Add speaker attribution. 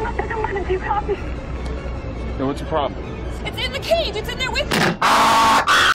Speaker 1: 11, do you copy?
Speaker 2: No, what's the problem?
Speaker 3: It's in the cage. It's in there with me.